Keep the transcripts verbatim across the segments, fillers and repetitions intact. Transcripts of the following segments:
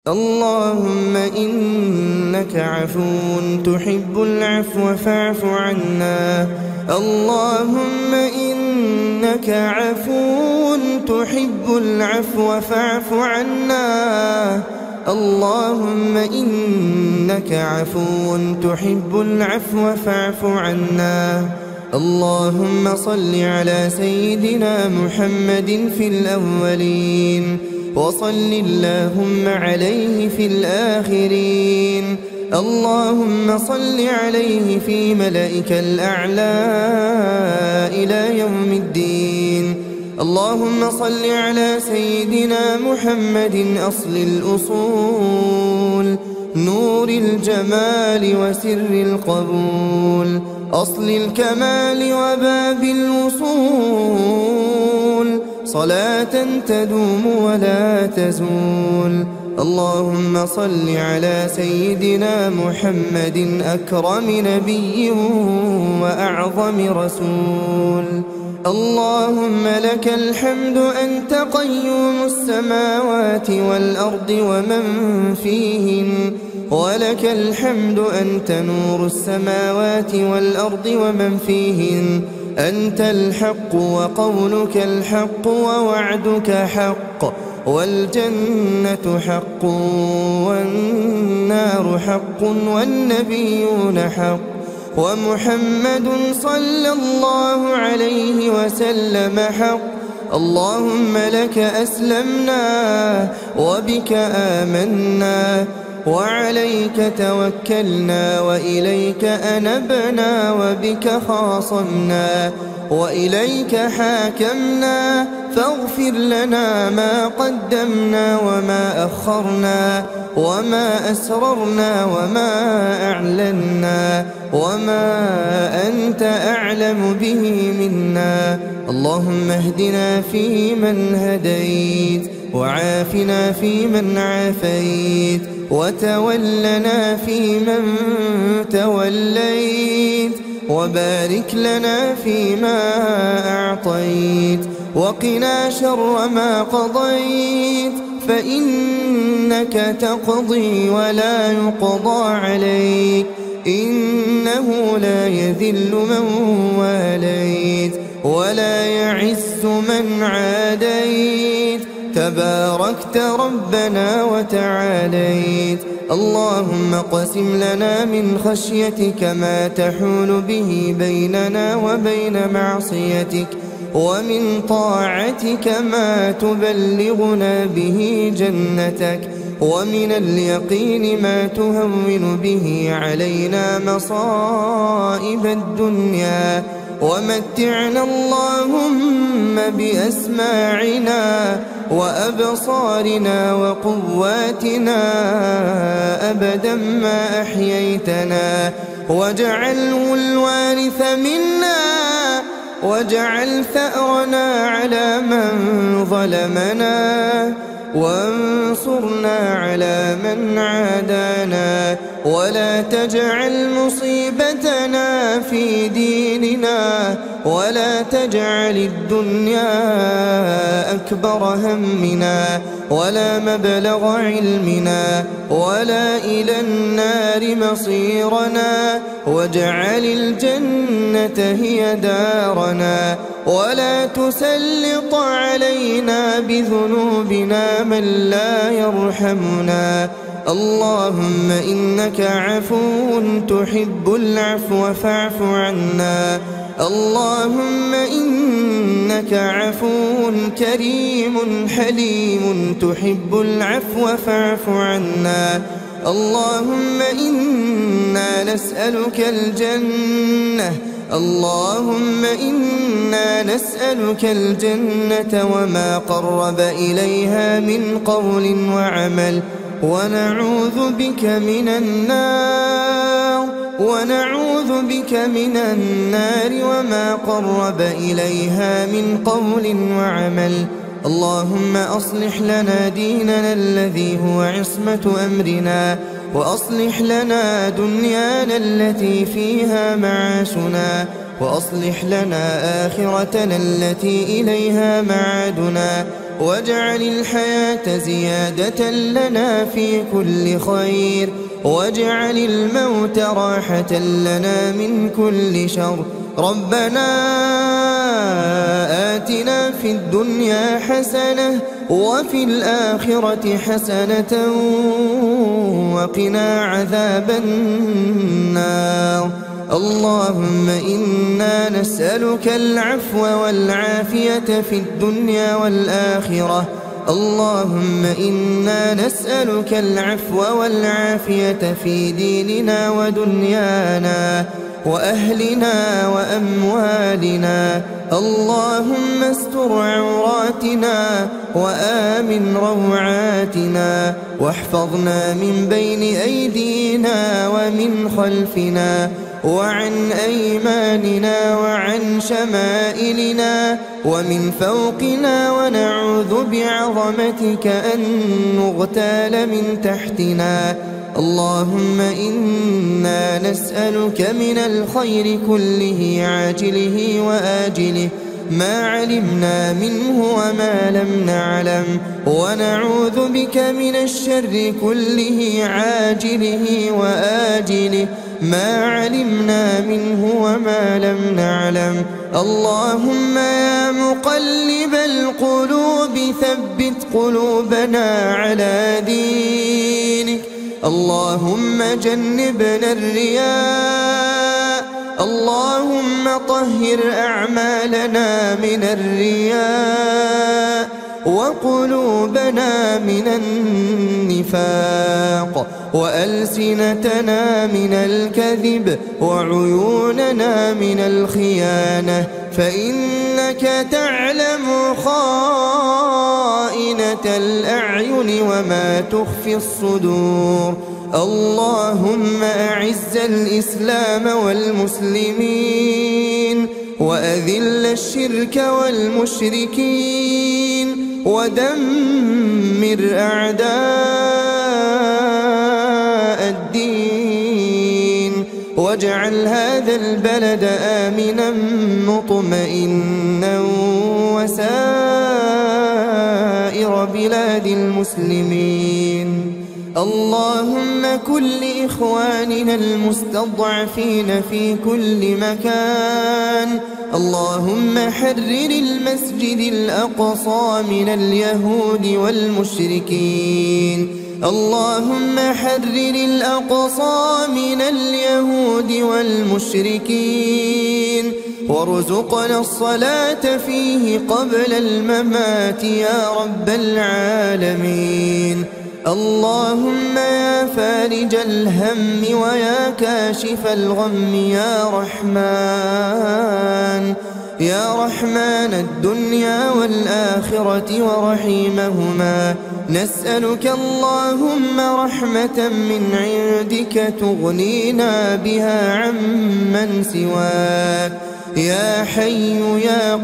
اللهم إنك عفو تحب العفو فاعف عنا. اللهم إنك عفو تحب العفو فاعف عنا. اللهم إنك عفو تحب العفو فاعف عنا. اللهم صل على سيدنا محمد في الأولين، وصل اللهم عليه في الآخرين. اللهم صل عليه في ملائك الأعلى إلى يوم الدين. اللهم صل على سيدنا محمد أصل الأصول، نور الجمال وسر القبول، أصل الكمال وباب الوصول، صلاة تدوم ولا تزول. اللهم صل على سيدنا محمد أكرم نبي وأعظم رسول. اللهم لك الحمد أنت قيوم السماوات والأرض ومن فيهن، ولك الحمد أنت نور السماوات والأرض ومن فيهن. أنت الحق وقولك الحق ووعدك حق، والجنة حق والنار حق والنبيون حق، ومحمد صلى الله عليه وسلم حق. اللهم لك أسلمنا وبك آمنا وعليك توكلنا وإليك أنبنا وبك خاصمنا وإليك حاكمنا، فاغفر لنا ما قدمنا وما أخرنا وما أسررنا وما أعلنا وما أنت أعلم به منا. اللهم اهدنا فيمن هديت، وعافنا فيمن عافيت، وتولنا فيمن توليت، وبارك لنا فيما أعطيت، وقنا شر ما قضيت، فإنك تقضي ولا يقضى عليك، إنه لا يذل من واليت ولا يعز من عاديت، تباركت ربنا وتعاليت. اللهم اقسم لنا من خشيتك ما تحول به بيننا وبين معصيتك، ومن طاعتك ما تبلغنا به جنتك، ومن اليقين ما تهون به علينا مصائب الدنيا، ومتعنا اللهم بأسماعنا وأبصارنا وقواتنا أبدا ما أحييتنا، واجعله الوارث منا، واجعل ثأرنا على من ظلمنا، وانصرنا على من عادانا، ولا تجعل مصيبتنا في ديننا، ولا تجعل الدنيا أكبر همنا ولا مبلغ علمنا ولا إلى النار مصيرنا، واجعل الجنة هي دارنا، ولا تسلط علينا بذنوبنا من لا يرحمنا. اللهم إنك عفو تحب العفو فاعف عنا. اللهم إنك عفو كريم حليم تحب العفو فاعف عنا. اللهم إنا نسألك الجنة، اللهم إنا نسألك الجنة وما قرب إليها من قول وعمل، ونعوذ بك من النار ونعوذ بك من النار وما قرب إليها من قول وعمل. اللهم أصلح لنا ديننا الذي هو عصمة أمرنا، وأصلح لنا دنيانا التي فيها معاشنا، وأصلح لنا آخرتنا التي إليها معادنا، واجعل الحياة زيادة لنا في كل خير، واجعل الموت راحة لنا من كل شر. ربنا آتنا في الدنيا حسنة وفي الآخرة حسنة وقنا عذاب النار. اللهم إنا نسألك العفو والعافية في الدنيا والآخرة. اللهم إنا نسألك العفو والعافية في ديننا ودنيانا وأهلنا وأموالنا. اللهم استر عوراتنا وآمن روعاتنا، واحفظنا من بين أيدينا ومن خلفنا وعن أيماننا وعن شمائلنا ومن فوقنا، ونعوذ بعظمتك أن نغتال من تحتنا. اللهم إنا نسألك من الخير كله عاجله وآجله ما علمنا منه وما لم نعلم، ونعوذ بك من الشر كله عاجله وآجله ما علمنا منه وما لم نعلم. اللهم يا مقلب القلوب ثبت قلوبنا على دينك. اللهم جنبنا الرياء، اللهم طهر أعمالنا من الرياء وقلوبنا من النفاق وألسنتنا من الكذب وعيوننا من الخيانة، فإنك تعلم خائنة الأعين وما تخفي الصدور. اللهم أعز الإسلام والمسلمين وأذل الشرك والمشركين ودمر أعداء الدين، واجعل هذا البلد آمنا مطمئنا وسائر بلاد المسلمين. اللهم كن لإخواننا المستضعفين في كل مكان. اللهم حرر المسجد الأقصى من اليهود والمشركين. اللهم حرر الأقصى من اليهود والمشركين، وارزقنا الصلاة فيه قبل الممات يا رب العالمين. اللهم يا فارج الهم ويا كاشف الغم يا رحمن يا رحمن الدنيا والآخرة ورحيمهما، نسألك اللهم رحمة من عندك تغنينا بها عمن سواك. يا حي يا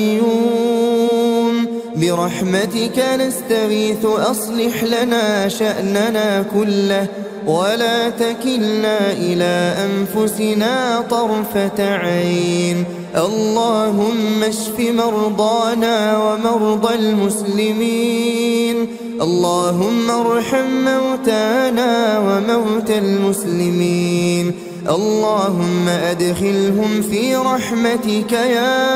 قيوم برحمتك نستغيث، أصلح لنا شأننا كله ولا تكلنا إلى أنفسنا طرفة عين. اللهم اشف مرضانا ومرضى المسلمين. اللهم ارحم موتانا وموتى المسلمين. اللهم أدخلهم في رحمتك يا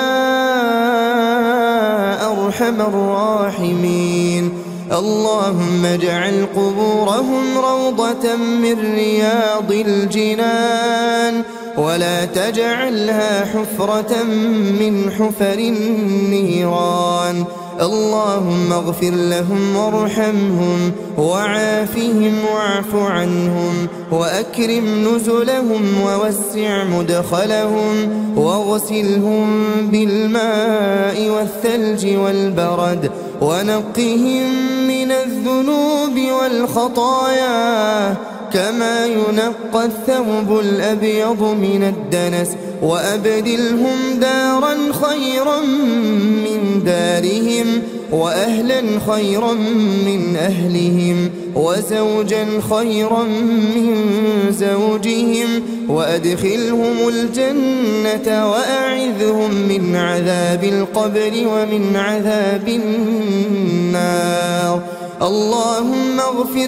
أرحم الراحمين. اللهم اجعل قبورهم روضة من رياض الجنان، ولا تجعلها حفرة من حفر النيران. اللهم اغفر لهم وارحمهم وعافهم واعف عنهم وأكرم نزلهم ووسع مدخلهم واغسلهم بالماء والثلج والبرد ونقهم من الذنوب والخطايا كما ينقى الثوب الأبيض من الدنس وأبدلهم دارا خيرا من دارهم وأهلا خيرا من أهلهم وزوجا خيرا من زوجهم وأدخلهم الجنة وأعذهم من عذاب القبر ومن عذاب النار. اللهم اغفر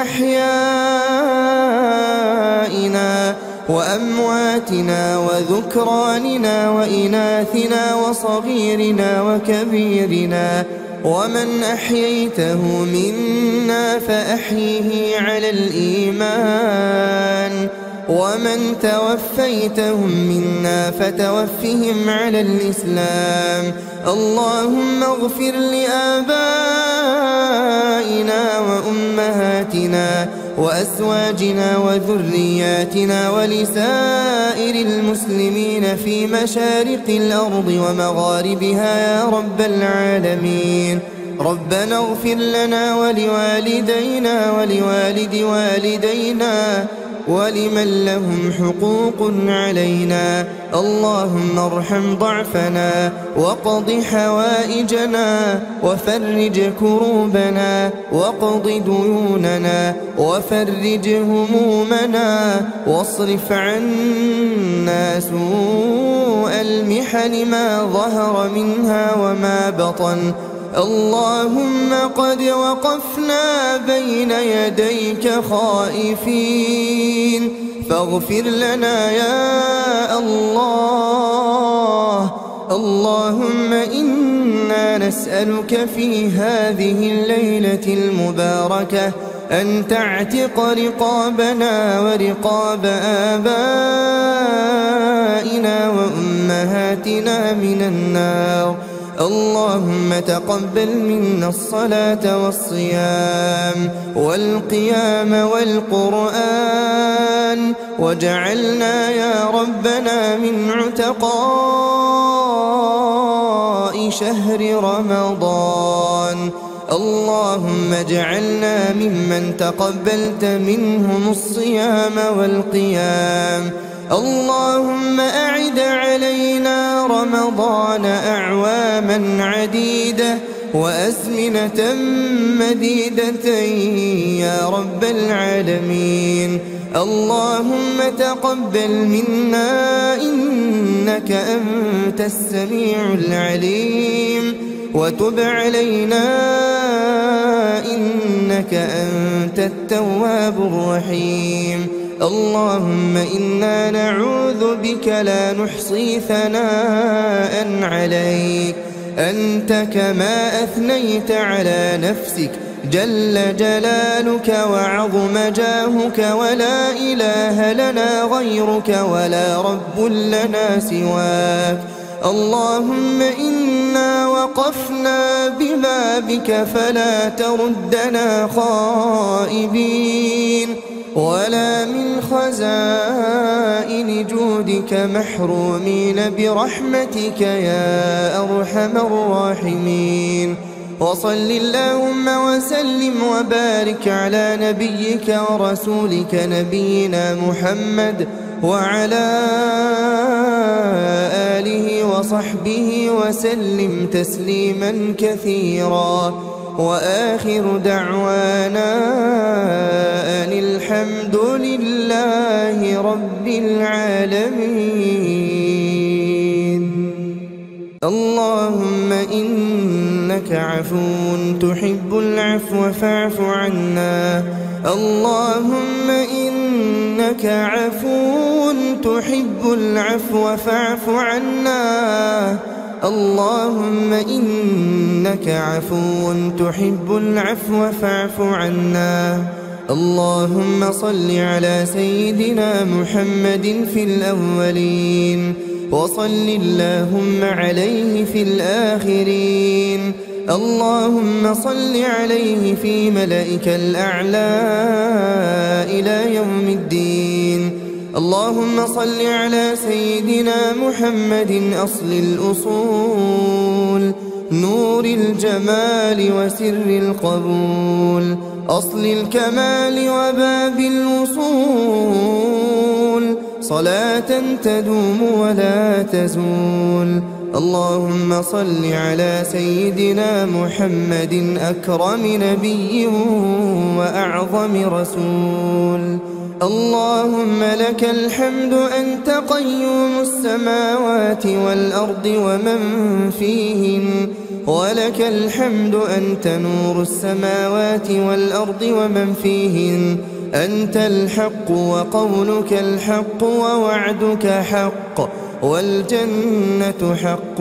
لأحيائنا وأمواتنا وذكراننا وإناثنا وصغيرنا وكبيرنا، ومن أحييته منا فأحيه على الإيمان، ومن توفيتهم منا فتوفهم على الإسلام. اللهم اغفر لآبائنا وأمهاتنا وأزواجنا وذرياتنا ولسائر المسلمين في مشارق الأرض ومغاربها يا رب العالمين. ربنا اغفر لنا ولوالدينا ولوالد والدينا ولمن لهم حقوق علينا. اللهم ارحم ضعفنا وقض حوائجنا وفرج كروبنا وقض ديوننا وفرج همومنا واصرف عنا سوء المحن ما ظهر منها وما بطن. اللهم قد وقفنا بين يديك خائفين فاغفر لنا يا الله. اللهم إنا نسألك في هذه الليلة المباركة أن تعتق رقابنا ورقاب آبائنا وأمهاتنا من النار. اللهم تقبل منا الصلاة والصيام والقيام والقرآن واجعلنا يا ربنا من عتقاء شهر رمضان. اللهم اجعلنا ممن تقبلت منهم الصيام والقيام. اللهم أعد علينا رمضان أعواما عديدة وأزمنة مديدة يا رب العالمين. اللهم تقبل منا إنك أنت السميع العليم وتب علينا إنك أنت التواب الرحيم. اللهم إنا نعوذ بك لا نحصي ثناء عليك أنت كما أثنيت على نفسك جل جلالك وعظم جاهك ولا إله لنا غيرك ولا رب لنا سواك. اللهم إنا وقفنا ببابك فلا تردنا خائبين ولا من خزائن جودك محرومين برحمتك يا أرحم الراحمين. وصل اللهم وسلم وبارك على نبيك ورسولك نبينا محمد وعلى آله وصحبه وسلم تسليما كثيرا. وآخر دعوانا أن الحمد لله رب العالمين. اللهم إنك عفو تحب العفو فاعف عنا. اللهم إنك عفو تحب العفو فاعف عنا. اللهم إنك عفو تحب العفو فاعف عنا. اللهم صل على سيدنا محمد في الأولين وصل اللهم عليه في الآخرين. اللهم صل عليه في ملائك الأعلى إلى يوم الدين. اللهم صل على سيدنا محمد أصل الأصول نور الجمال وسر القبول. أصل الكمال وباب الوصول، صلاة تدوم ولا تزول. اللهم صل على سيدنا محمد أكرم نبي وأعظم رسول. اللهم لك الحمد أنت قيوم السماوات والأرض ومن فيهن، ولك الحمد أنت نور السماوات والأرض ومن فيهن. أنت الحق وقولك الحق ووعدك حق، والجنة حق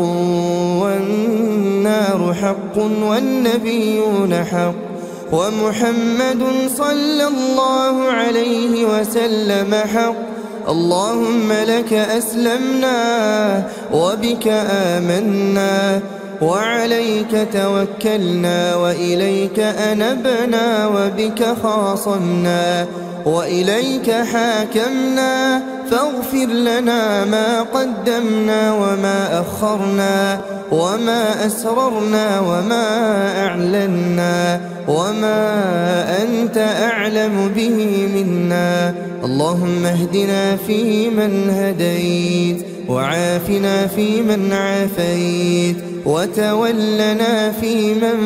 والنار حق والنبيون حق، ومحمد صلى الله عليه وسلم حق. اللهم لك أسلمنا وبك آمنا وعليك توكلنا وإليك أنبنا وبك خاصمنا وإليك حاكمنا، فاغفر لنا ما قدمنا وما أخرنا وما أسررنا وما أعلنا وما أنت أعلم به منا. اللهم اهدنا فيمن هديت، وعافنا فيمن عافيت، وتولنا فيمن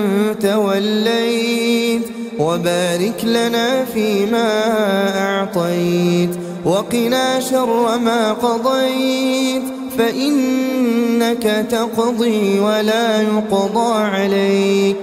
توليت، وبارك لنا فيما أعطيت، وقنا شر ما قضيت، فإنك تقضي ولا يقضى عليك،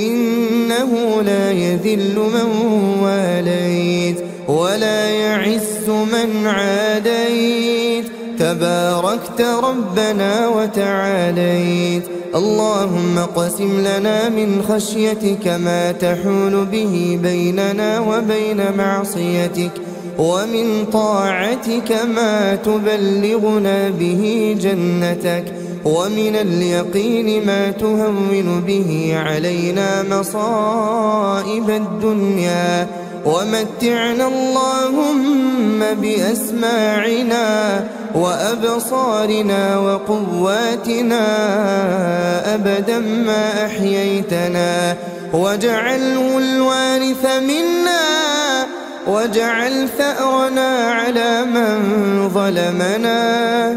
إنه لا يذل من واليت ولا يعز من عاديت، تباركت ربنا وتعاليت. اللهم اقسم لنا من خشيتك ما تحول به بيننا وبين معصيتك، ومن طاعتك ما تبلغنا به جنتك، ومن اليقين ما تهون به علينا مصائب الدنيا، ومتعنا اللهم بأسماعنا وأبصارنا وقواتنا أبدا ما أحييتنا، واجعله الوارث منا، واجعل ثأرنا على من ظلمنا،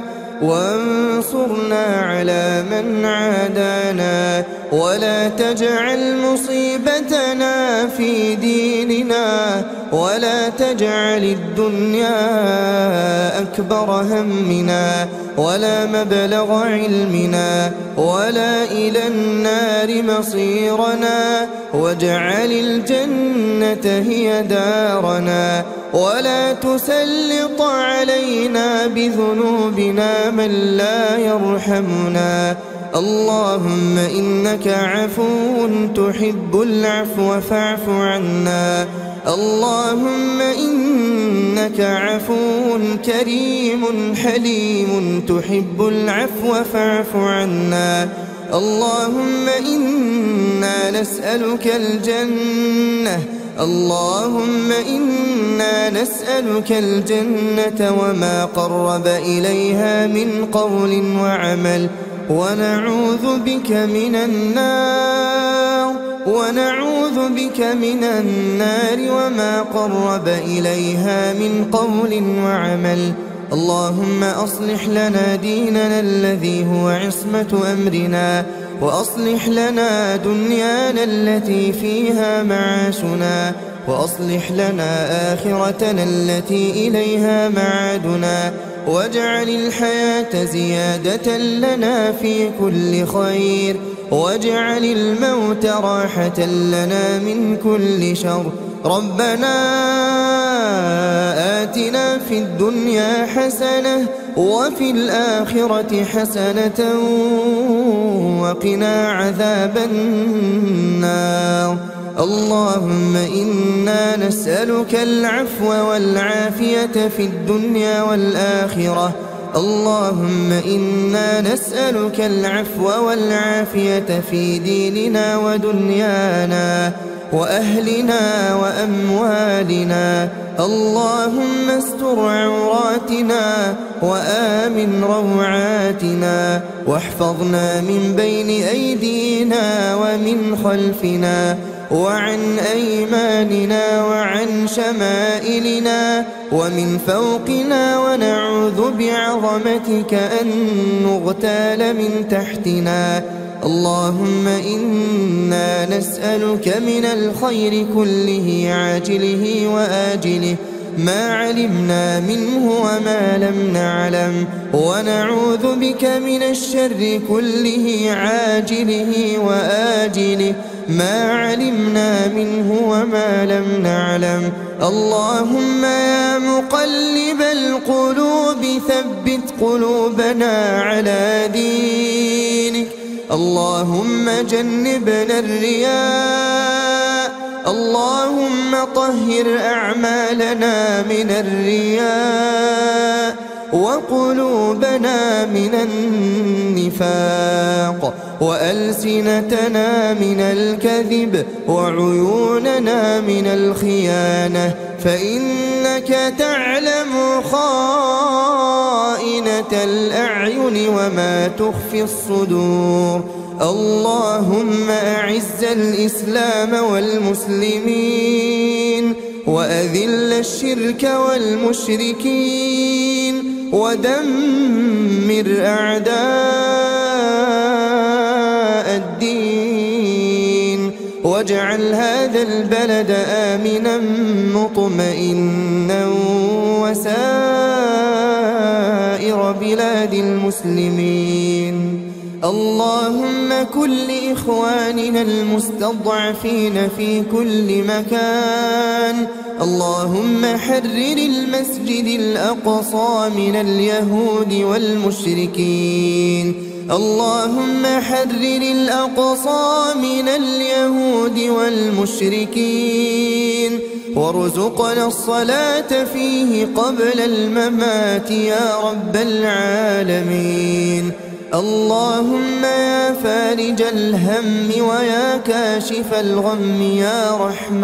وانصرنا على من عادانا، ولا تجعل مصيبتنا في ديننا، ولا تجعل الدنيا أكبر همنا ولا مبلغ علمنا ولا إلى النار مصيرنا، واجعل الجنة هي دارنا، ولا تسلط علينا بذنوبنا من لا يرحمنا. اللهم إنك عفو تحب العفو فاعف عنا. اللهم إنك عفو كريم حليم تحب العفو فاعف عنا. اللهم إنا نسألك الجنة، اللهم إنا نسألك الجنة وما قرب إليها من قول وعمل، ونعوذ بك من النار ونعوذ بك من النار وما قرب إليها من قول وعمل. اللهم أصلح لنا ديننا الذي هو عصمة أمرنا، وأصلح لنا دنيانا التي فيها معاشنا، وأصلح لنا آخرتنا التي إليها معادنا، واجعل الحياة زيادة لنا في كل خير، واجعل الموت راحة لنا من كل شر. ربنا آتنا في الدنيا حسنة وفي الآخرة حسنة وقنا عذاب النار. اللهم إنا نسألك العفو والعافية في الدنيا والآخرة. اللهم إنا نسألك العفو والعافية في ديننا ودنيانا وأهلنا وأموالنا. اللهم استر عوراتنا وآمن روعاتنا، واحفظنا من بين أيدينا ومن خلفنا وعن أيماننا وعن شمائلنا ومن فوقنا، ونعوذ بعظمتك أن نغتال من تحتنا. اللهم إنا نسألك من الخير كله عاجله وآجله ما علمنا منه وما لم نعلم، ونعوذ بك من الشر كله عاجله وآجله ما علمنا منه وما لم نعلم. اللهم يا مقلب القلوب ثبت قلوبنا على دينك. اللهم جنبنا الرياء، اللهم طهر أعمالنا من الرياء، وقلوبنا من النفاق، وألسنتنا من الكذب، وعيوننا من الخيانة، فإنك تعلم خائنة الأعين وما تخفي الصدور. اللهم أعز الإسلام والمسلمين، وأذل الشرك والمشركين، ودمر أعداء الدين، واجعل هذا البلد آمنا مطمئنا وسائر بلاد المسلمين. اللهم كن لإخواننا المستضعفين في كل مكان. اللهم حرر المسجد الأقصى من اليهود والمشركين. اللهم حرر الأقصى من اليهود والمشركين، وارزقنا الصلاة فيه قبل الممات يا رب العالمين. اللهم يا فارج الهم ويا كاشف الغم يا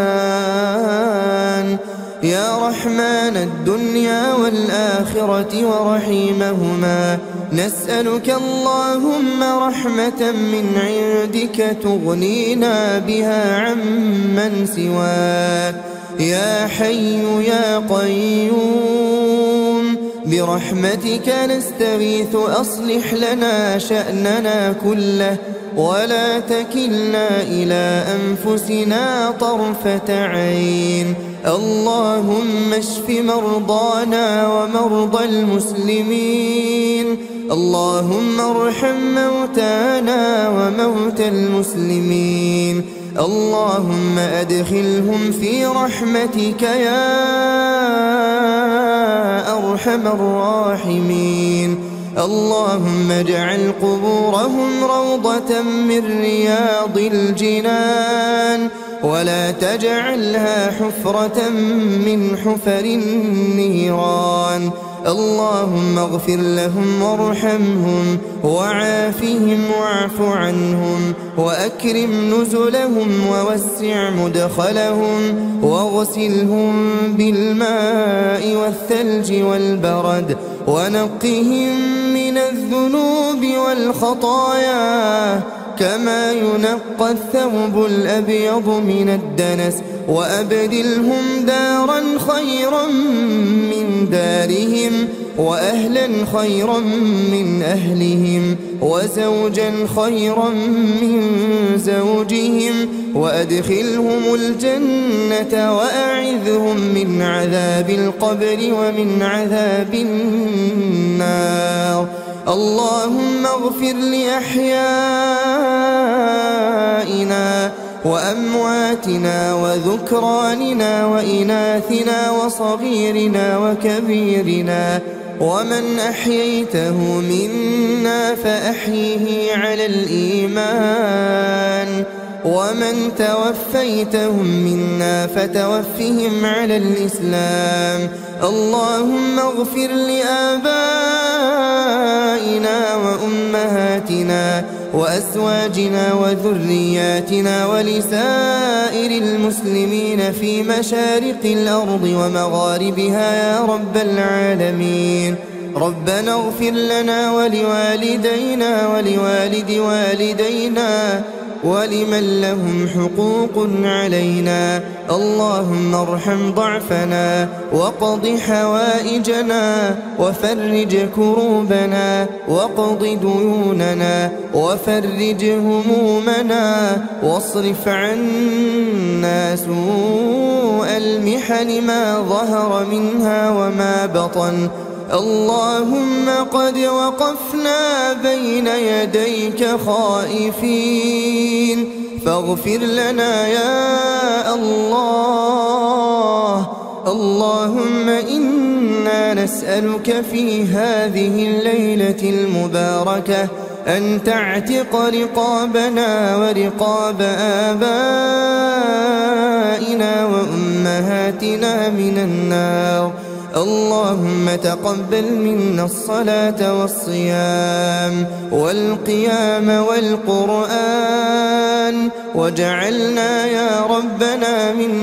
رحمن، يا رحمن الدنيا والآخرة ورحيمهما، نسألك اللهم رحمة من عندك تغنينا بها عمن سواك. يا حي يا قيوم برحمتك نستغيث، أصلح لنا شأننا كله، ولا تكلنا إلى أنفسنا طرفة عين. اللهم اشف مرضانا ومرضى المسلمين. اللهم ارحم موتانا وموتى المسلمين. اللهم أدخلهم في رحمتك يا أرحم الراحمين. اللهم اجعل قبورهم روضة من رياض الجنان، ولا تجعلها حفرة من حفر النيران. اللهم اغفر لهم وارحمهم وعافهم واعف عنهم، وأكرم نزلهم ووسع مدخلهم، واغسلهم بالماء والثلج والبرد، ونقهم من الذنوب والخطايا كما ينقى الثوب الأبيض من الدنس، وأبدلهم دارا خيرا من دارهم، وأهلا خيرا من أهلهم، وزوجا خيرا من زوجهم، وأدخلهم الجنة، وأعذهم من عذاب القبر ومن عذاب النار. اللهم اغفر لأحيائنا وأمواتنا وذكراننا وإناثنا وصغيرنا وكبيرنا، ومن أحييته منا فأحيه على الإيمان، ومن توفيتهم منا فتوفهم على الإسلام. اللهم اغفر لآبائنا وأمهاتنا وأزواجنا وذرياتنا ولسائر المسلمين في مشارق الأرض ومغاربها يا رب العالمين. ربنا اغفر لنا ولوالدينا ولوالد والدينا ولمن لهم حقوق علينا. اللهم ارحم ضعفنا وقض حوائجنا وفرج كروبنا واقض ديوننا وفرج همومنا واصرف عنا سوء المحن ما ظهر منها وما بطن. اللهم قد وقفنا بين يديك خائفين فاغفر لنا يا الله. اللهم إنا نسألك في هذه الليلة المباركة أن تعتق رقابنا ورقاب آبائنا وأمهاتنا من النار. اللهم تقبل منا الصلاة والصيام والقيام والقرآن واجعلنا يا ربنا من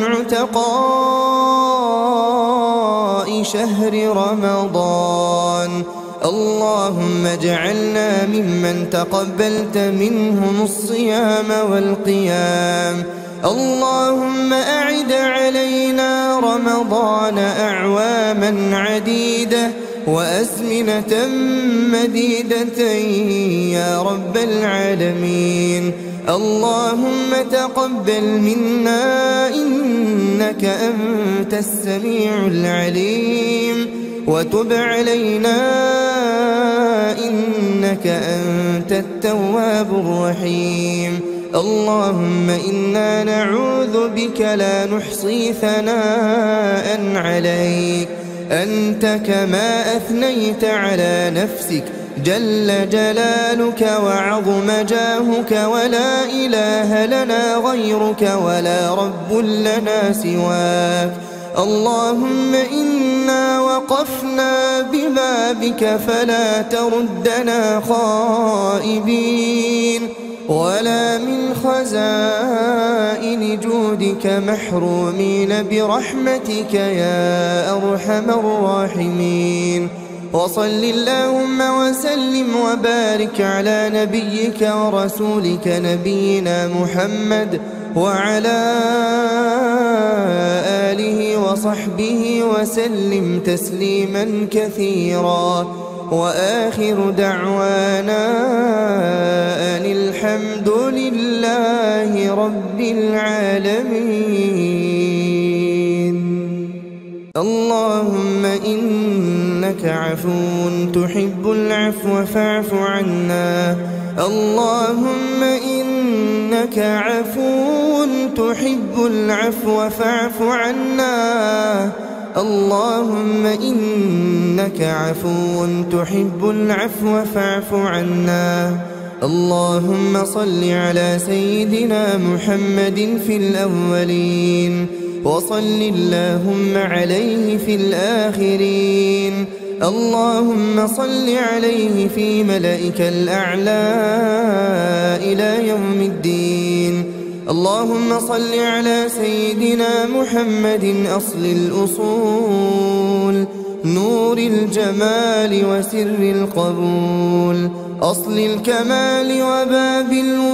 عتقاء شهر رمضان. اللهم اجعلنا ممن تقبلت منهم الصيام والقيام. اللهم أعد علينا رمضان أعواما عديدة وأزمنة مديدة يا رب العالمين. اللهم تقبل منا إنك أنت السميع العليم وتب علينا إنك أنت التواب الرحيم. اللهم إنا نعوذ بك لا نحصي ثناء عليك أنت كما أثنيت على نفسك جل جلالك وعظم جاهك ولا إله لنا غيرك ولا رب لنا سواك. اللهم إنا وقفنا ببابك فلا تردنا خائبين ولا من خزائن جودك محرومين برحمتك يا أرحم الراحمين. وصل اللهم وسلم وبارك على نبيك ورسولك نبينا محمد وعلى آله وصحبه وسلم تسليما كثيرا. وآخر دعوانا أن الحمد لله رب العالمين. اللهم إنك عفو تحب العفو فاعف عنا. اللهم إنك عفو تحب العفو فاعف عنا. اللهم إنك عفو تحب العفو فاعف عنا. اللهم صل على سيدنا محمد في الأولين وصل اللهم عليه في الآخرين. اللهم صل عليه في ملائك الأعلى إلى يوم الدين. اللهم صل على سيدنا محمد أصل الأصول نور الجمال وسر القبول أصل الكمال وباب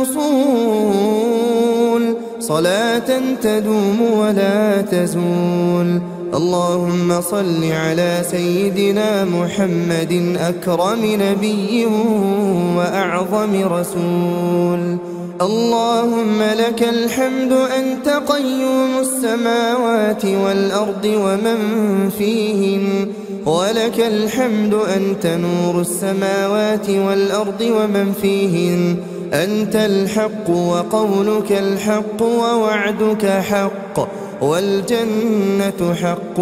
الوصول صلاة تدوم ولا تزول. اللهم صل على سيدنا محمد أكرم نبي وأعظم رسول. اللهم لك الحمد أنت قيوم السماوات والأرض ومن فيهن ولك الحمد أنت نور السماوات والأرض ومن فيهن. أنت الحق وقولك الحق ووعدك حق والجنة حق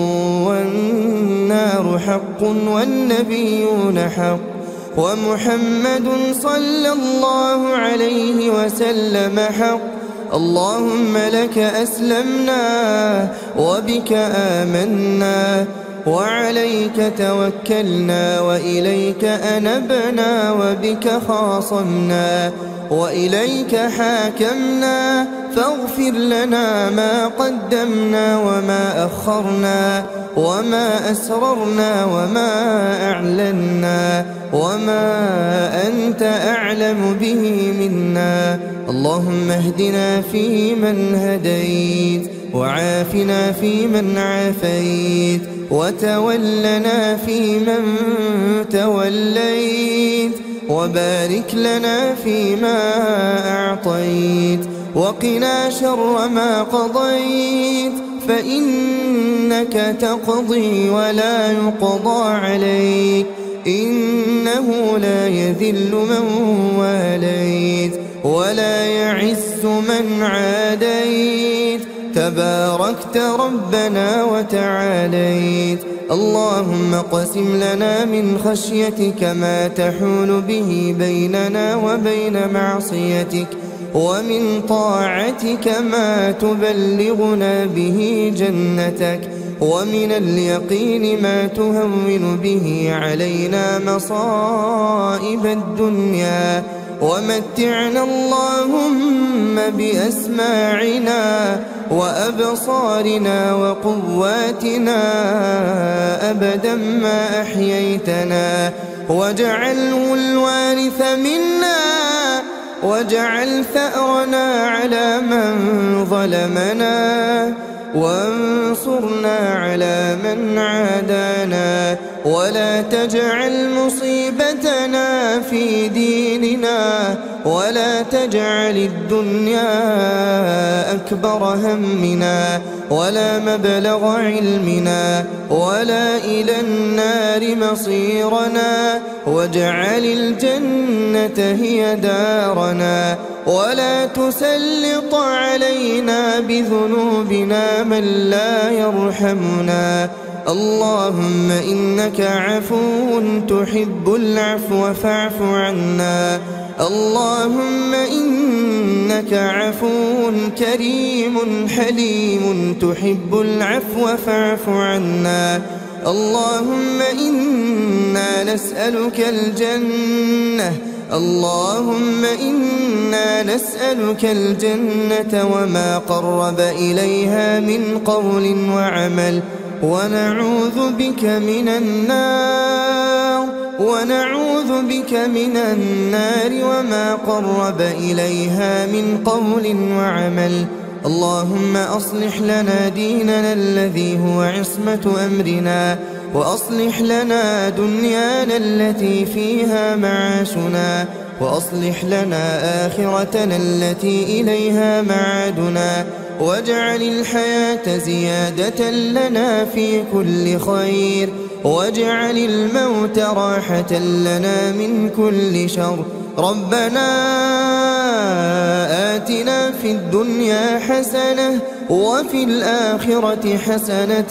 والنار حق والنبيون حق ومحمد صلى الله عليه وسلم حق. اللهم لك أسلمنا وبك آمنا وعليك توكلنا وإليك أنبنا وبك خاصمنا وإليك حاكمنا، فاغفر لنا ما قدمنا وما أخرنا وما أسررنا وما أعلنا وما أنت أعلم به منا. اللهم اهدنا فيمن هديت، وعافنا فيمن عافيت، وتولنا فيمن توليت، وبارك لنا فيما أعطيت، وقنا شر ما قضيت، فإنك تقضي ولا يقضى عليك، إنه لا يذل من واليت ولا يعز من عاديت، تباركت ربنا وتعاليت. اللهم اقسم لنا من خشيتك ما تحول به بيننا وبين معصيتك، ومن طاعتك ما تبلغنا به جنتك، ومن اليقين ما تهون به علينا مصائب الدنيا، ومتعنا اللهم بأسماعنا وأبصارنا وقواتنا أبدا ما أحييتنا، واجعله الوارث منا، واجعل ثأرنا على من ظلمنا، وانصرنا على من عادانا، ولا تجعل مصيبتنا في ديننا، ولا تجعل الدنيا أكبر همنا ولا مبلغ علمنا ولا إلى النار مصيرنا، واجعل الجنة هي دارنا، ولا تسلط علينا بذنوبنا من لا يرحمنا. اللهم إنك عفو تحب العفو فاعف عنا. اللهم إنك عفو كريم حليم تحب العفو فاعف عنا. اللهم إنا نسألك الجنة، اللهم إنا نسألك الجنة وما قرب إليها من قول وعمل، ونعوذ بك من النار ونعوذ بك من النار وما قرب إليها من قول وعمل. اللهم أصلح لنا ديننا الذي هو عصمة أمرنا، وأصلح لنا دنيانا التي فيها معاشنا، وأصلح لنا آخرتنا التي إليها معادنا، واجعل الحياة زيادة لنا في كل خير، واجعل الموت راحة لنا من كل شر. ربنا آتنا في الدنيا حسنة وفي الآخرة حسنة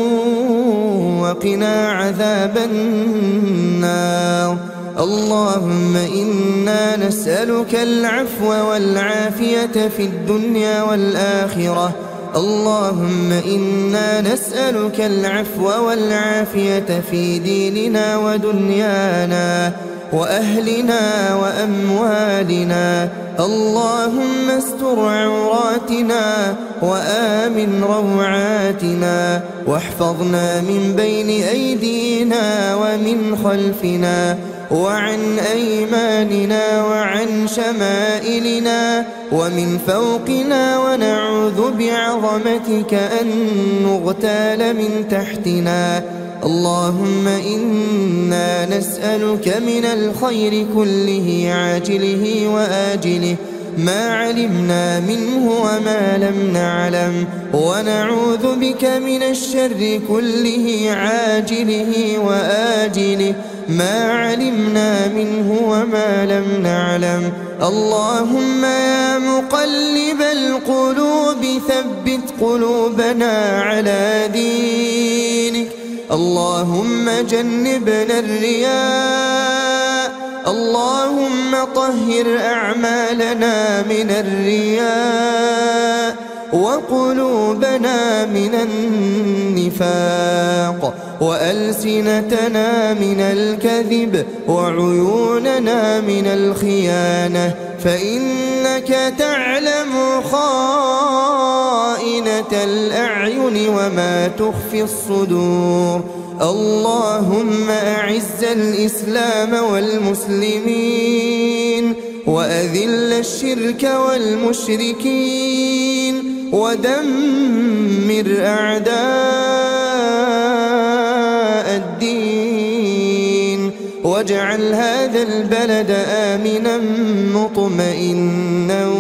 وقنا عذاب النار. اللهم إنا نسألك العفو والعافية في الدنيا والآخرة. اللهم إنا نسألك العفو والعافية في ديننا ودنيانا وأهلنا وأموالنا. اللهم استر عوراتنا وآمن روعاتنا، واحفظنا من بين أيدينا ومن خلفنا وعن أيماننا وعن شمائلنا ومن فوقنا، ونعوذ بعظمتك أن نغتال من تحتنا. اللهم إنا نسألك من الخير كله عاجله وآجله ما علمنا منه وما لم نعلم، ونعوذ بك من الشر كله عاجله وآجله ما علمنا منه وما لم نعلم. اللهم يا مقلب القلوب ثبت قلوبنا على دينك. اللهم جنبنا الرياء، اللهم طهر أعمالنا من الرياء، وقلوبنا من النفاق، وألسنتنا من الكذب، وعيوننا من الخيانة، فإنك تعلم خائنة الأعين وما تخفي الصدور. اللهم أعز الإسلام والمسلمين وأذل الشرك والمشركين ودمر أعداء الدين، واجعل هذا البلد آمنا مطمئنا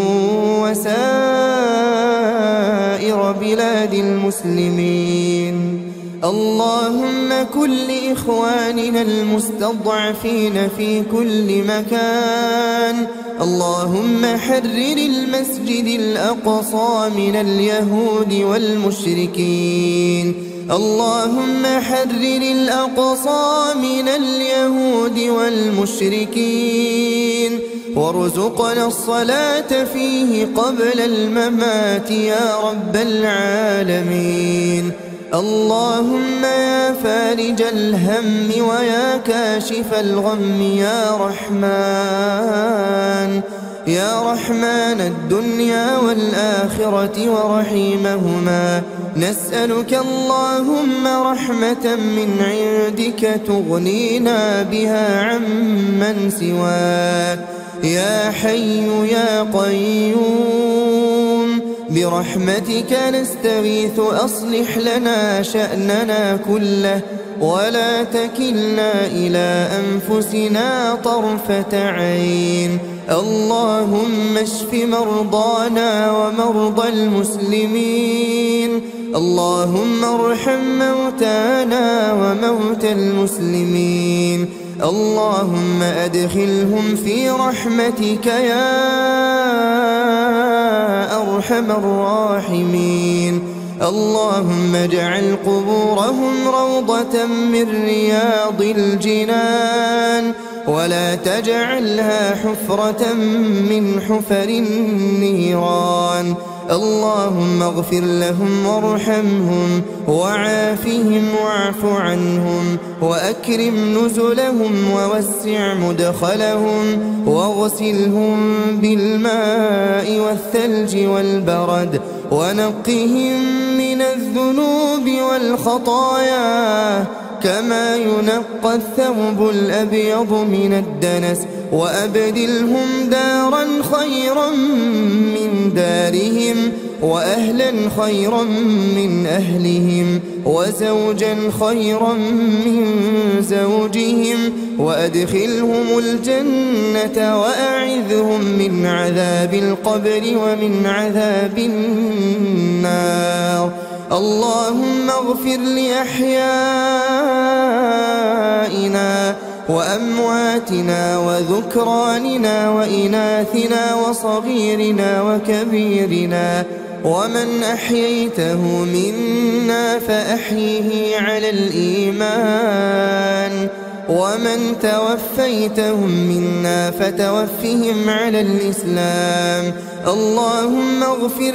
وسائر بلاد المسلمين. اللهم كن لإخواننا المستضعفين في كل مكان. اللهم حرر المسجد الأقصى من اليهود والمشركين. اللهم حرر الأقصى من اليهود والمشركين وارزقنا الصلاة فيه قبل الممات يا رب العالمين. اللهم يا فارج الهم ويا كاشف الغم يا رحمن يا رحمن الدنيا والآخرة ورحيمهما، نسألك اللهم رحمة من عندك تغنينا بها عمن سواك. يا حي يا قيوم برحمتك نستغيث، أصلح لنا شأننا كله ولا تكلنا إلى أنفسنا طرفة عين. اللهم اشف مرضانا ومرضى المسلمين. اللهم ارحم موتانا وموتى المسلمين. اللهم أدخلهم في رحمتك يا أرحم الراحمين. اللهم اجعل قبورهم روضة من رياض الجنان ولا تجعلها حفرة من حفر النيران. اللهم اغفر لهم وارحمهم وعافهم واعف عنهم وأكرم نزلهم ووسع مدخلهم واغسلهم بالماء والثلج والبرد ونقهم من الذنوب والخطايا كما ينقى الثوب الأبيض من الدنس، وأبدلهم دارا خيرا من دارهم وأهلا خيرا من أهلهم وزوجا خيرا من زوجهم، وأدخلهم الجنة وأعذهم من عذاب القبر ومن عذاب النار. اللهم اغفر لأحيائنا وأمواتنا وذكراننا وإناثنا وصغيرنا وكبيرنا، ومن أحييته منا فأحيه على الإيمان، ومن توفيتهم منا فتوفهم على الإسلام. اللهم اغفر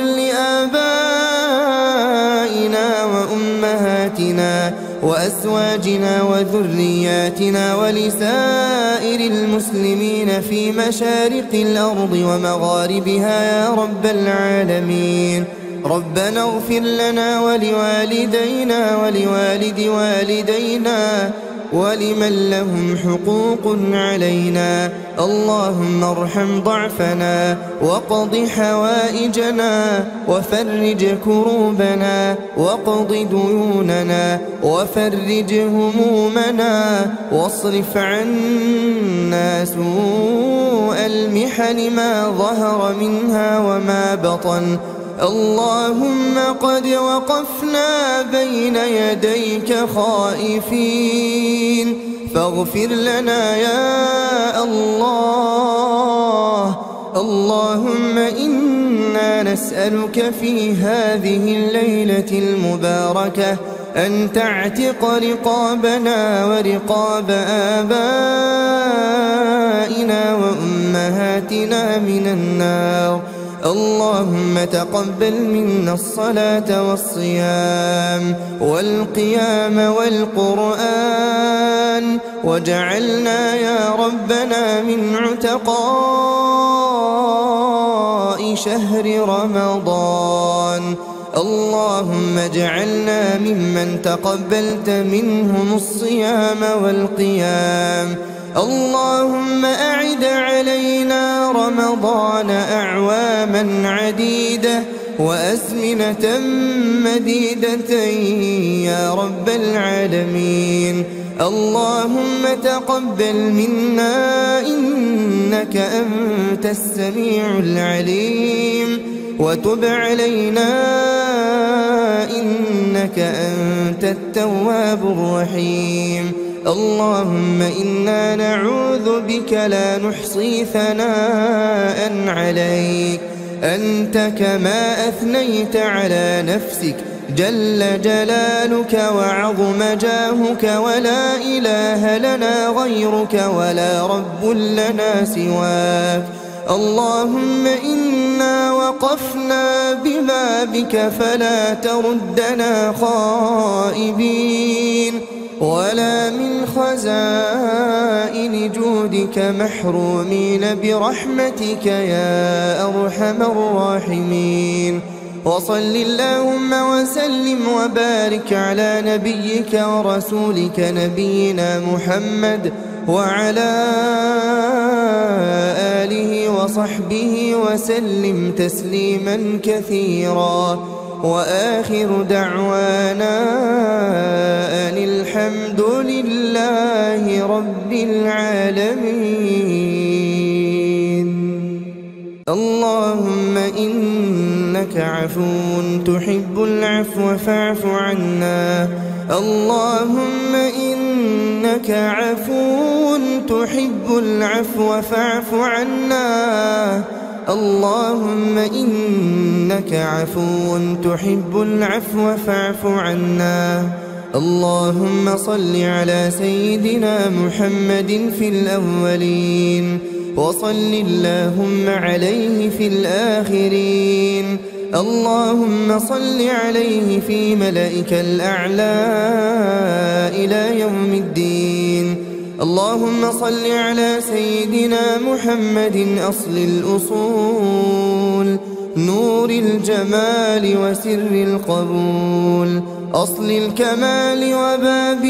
لآبائنا وأمهاتنا وأزواجنا وذرياتنا ولسائر المسلمين في مشارق الأرض ومغاربها يا رب العالمين. ربنا اغفر لنا ولوالدينا ولوالد والدينا ولمن لهم حقوق علينا. اللهم ارحم ضعفنا وقض حوائجنا وفرج كروبنا وقض ديوننا وفرج همومنا واصرف عنا سوء المحن ما ظهر منها وما بطن. اللهم قد وقفنا بين يديك خائفين فاغفر لنا يا الله. اللهم إنا نسألك في هذه الليلة المباركة أن تعتق رقابنا ورقاب آبائنا وأمهاتنا من النار. اللهم تقبل منا الصلاة والصيام والقيام والقرآن، واجعلنا يا ربنا من عتقائك شهر رمضان. اللهم اجعلنا ممن تقبلت منهم الصيام والقيام. اللهم أعد علينا رمضان أعواما عديدة وأزمنة مديدة يا رب العالمين. اللهم تقبل منا إنك أنت السميع العليم، وتب علينا إنك أنت التواب الرحيم. اللهم إنا نعوذ بك لا نحصي ثناء عليك، أنت كما أثنيت على نفسك جل جلالك وعظم جاهك، ولا إله لنا غيرك ولا رب لنا سواك. اللهم إنا وقفنا ببابك فلا تردنا خائبين، ولا من خزائن جودك محرومين برحمتك يا أرحم الراحمين. وصل اللهم وسلم وبارك على نبيك ورسولك نبينا محمد وعلى آله وصحبه وسلم تسليما كثيرا. وآخر دعوانا أن الحمد لله رب العالمين. اللهم إنك عفو تحب العفو فاعف عنا. اللهم إنك عفو تحب العفو فاعف عنا. اللهم إنك عفو تحب العفو فاعف عنا. اللهم صل على سيدنا محمد في الأولين، وصل اللهم عليه في الآخرين. اللهم صل عليه في ملائك الأعلى إلى يوم الدين. اللهم صل على سيدنا محمد أصل الأصول، نور الجمال وسر القبول، أصل الكمال وباب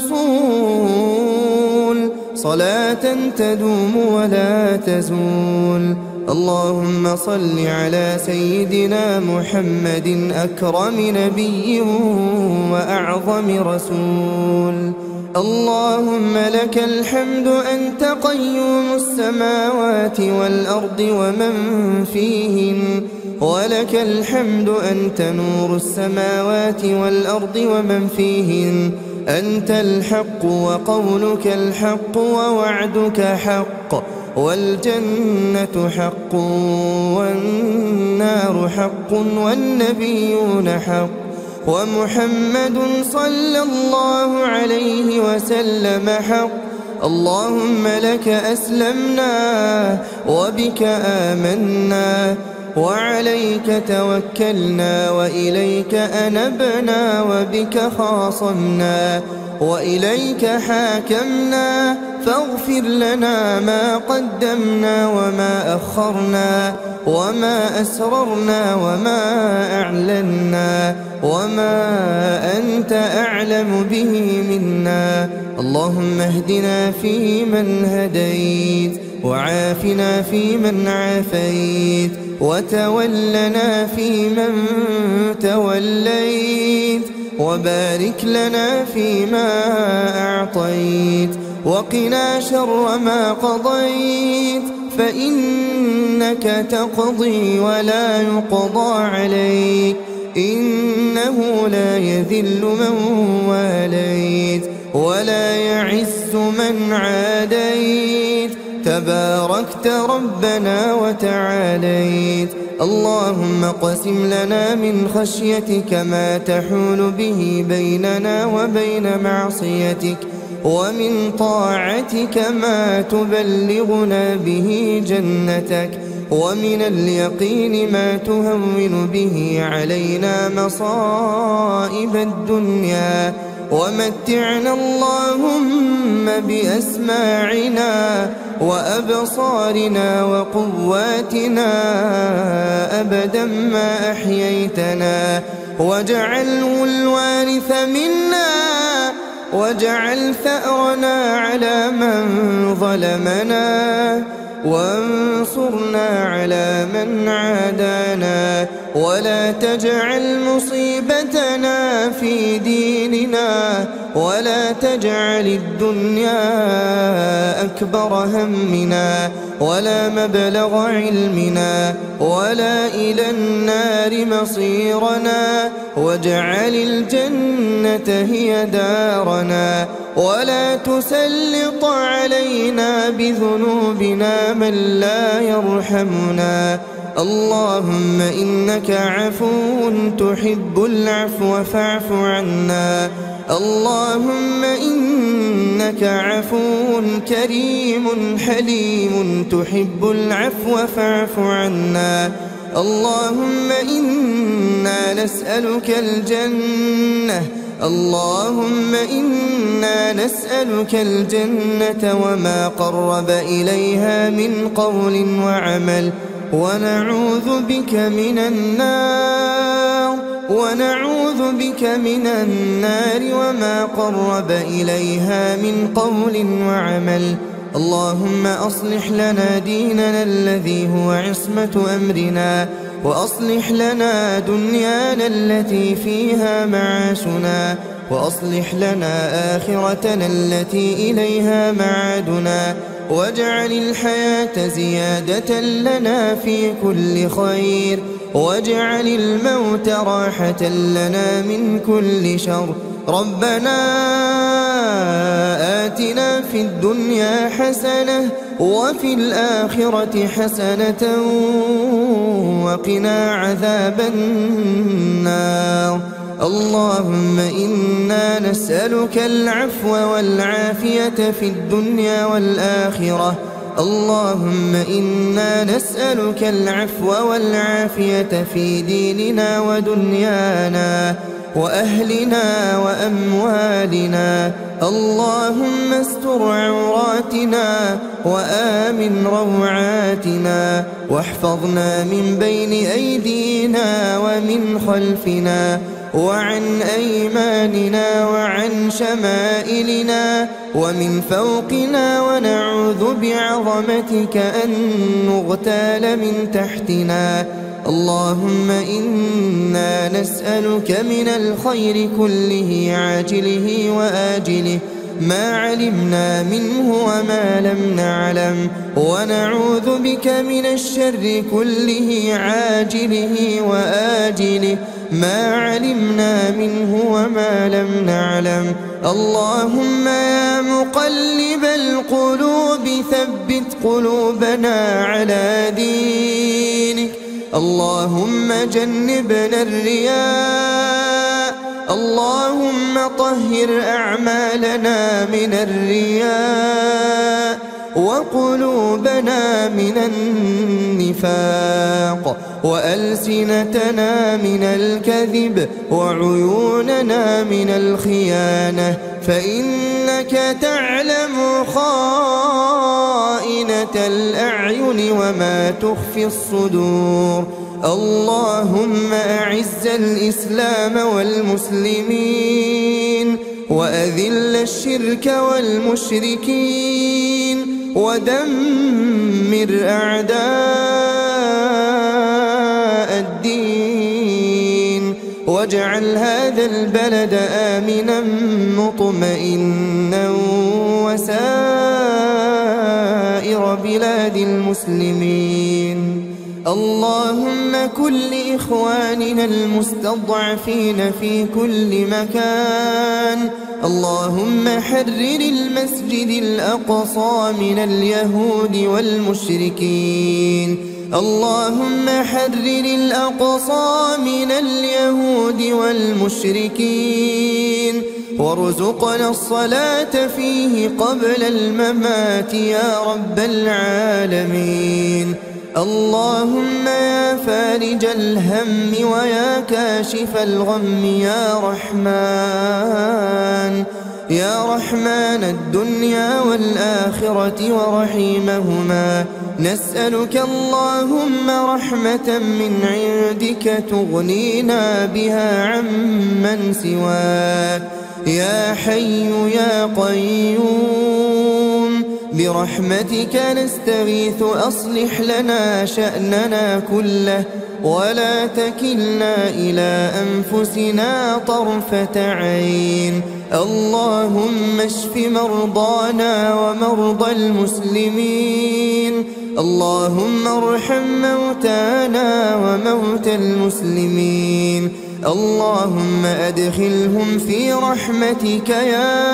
الوصول، صلاة تدوم ولا تزول. اللهم صل على سيدنا محمد أكرم نبي وأعظم رسول. اللهم لك الحمد أنت قيوم السماوات والأرض ومن فيهن، ولك الحمد أنت نور السماوات والأرض ومن فيهن. أنت الحق وقولك الحق ووعدك حق، والجنة حق والنار حق والنبيون حق، ومحمد صلى الله عليه وسلم حق. اللهم لك أسلمنا وبك آمنا وعليك توكلنا وإليك أنبنا وبك خاصمنا وإليك حاكمنا، فاغفر لنا ما قدمنا وما أخرنا وما أسررنا وما أعلنا وما أنت أعلم به منا. اللهم اهدنا فيمن هديت، وعافنا فيمن عافيت، وتولنا فيمن توليت، وبارك لنا فيما أعطيت، وقنا شر ما قضيت، فإنك تقضي ولا يقضى عليك، إنه لا يذل من واليت ولا يعز من عاديت، تباركت ربنا وتعاليت. اللهم اقسم لنا من خشيتك ما تحول به بيننا وبين معصيتك، ومن طاعتك ما تبلغنا به جنتك، ومن اليقين ما تهون به علينا مصائب الدنيا، ومتعنا اللهم بأسماعنا وأبصارنا وقواتنا أبدا ما أحييتنا، واجعله الوارث منا، واجعل ثأرنا على من ظلمنا، وانصرنا على من عادانا، ولا تجعل مصيبتنا في ديننا، ولا تجعل الدنيا أكبر همنا ولا مبلغ علمنا ولا إلى النار مصيرنا، واجعل الجنة هي دارنا، ولا تسلط علينا بذنوبنا من لا يرحمنا. اللهم إنك عفو تحب العفو فاعف عنا. اللهم إنك عفو كريم حليم تحب العفو فاعف عنا. اللهم إنا نسألك الجنة، اللهم إنا نسألك الجنة وما قرب إليها من قول وعمل، ونعوذ بك من النار ونعوذ بك من النار وما قرب إليها من قول وعمل. اللهم أصلح لنا ديننا الذي هو عصمة أمرنا، وأصلح لنا دنيانا التي فيها معاشنا، وأصلح لنا آخرتنا التي إليها معادنا، واجعل الحياة زيادة لنا في كل خير، واجعل الموت راحة لنا من كل شر. ربنا آتنا في الدنيا حسنة وفي الآخرة حسنة وقنا عذاب النار. اللهم إنا نسألك العفو والعافية في الدنيا والآخرة. اللهم إنا نسألك العفو والعافية في ديننا ودنيانا وأهلنا وأموالنا. اللهم استر عوراتنا وآمن روعاتنا، واحفظنا من بين أيدينا ومن خلفنا وعن أيماننا وعن شمائلنا ومن فوقنا، ونعوذ بعظمتك أن نغتال من تحتنا. اللهم إنا نسألك من الخير كله عاجله وآجله ما علمنا منه وما لم نعلم، ونعوذ بك من الشر كله عاجله وآجله ما علمنا منه وما لم نعلم. اللهم يا مقلب القلوب ثبت قلوبنا على دينك. اللهم جنبنا الرياء، اللهم طهر أعمالنا من الرياء، وقلوبنا من النفاق، وألسنتنا من الكذب، وعيوننا من الخيانة، فإنك تعلم خائنة الأعين وما تخفي الصدور. اللهم أعز الإسلام والمسلمين، وأذل الشرك والمشركين، ودمر أعداء الدين، واجعل هذا البلد آمنا مطمئنا وسائر بلاد المسلمين. اللهم كن لإخواننا المستضعفين في كل مكان. اللهم حرر المسجد الأقصى من اليهود والمشركين. اللهم حرر الأقصى من اليهود والمشركين، وارزقنا الصلاة فيه قبل الممات يا رب العالمين. اللهم يا فارج الهم ويا كاشف الغم يا رحمن، يا رحمن الدنيا والآخرة ورحيمهما، نسألك اللهم رحمة من عندك تغنينا بها عمن سواك. يا حي يا قيوم برحمتك نستغيث، أصلح لنا شأننا كله ولا تكلنا إلى أنفسنا طرفة عين. اللهم اشف مرضانا ومرضى المسلمين، اللهم ارحم موتانا وموتى المسلمين، اللهم أدخلهم في رحمتك يا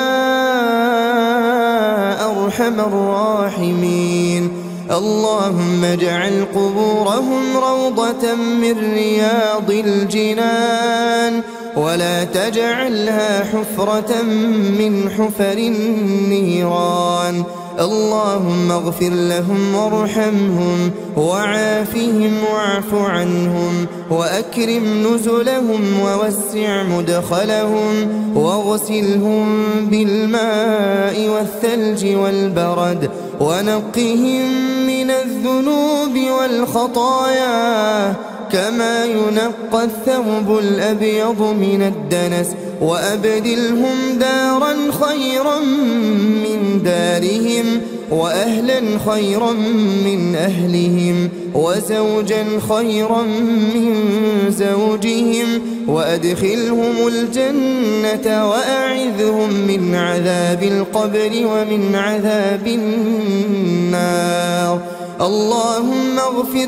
أرحم الراحمين. اللهم اجعل قبورهم روضة من رياض الجنان، ولا تجعلها حفرة من حفر النيران. اللهم اغفر لهم وارحمهم وعافهم واعف عنهم وأكرم نزلهم ووسع مدخلهم واغسلهم بالماء والثلج والبرد ونقهم من الذنوب والخطايا كما ينقى الثوب الأبيض من الدنس، وأبدلهم دارا خيرا من دارهم وأهلا خيرا من أهلهم وزوجا خيرا من زوجهم، وأدخلهم الجنة وأعذهم من عذاب القبر ومن عذاب النار. اللهم اغفر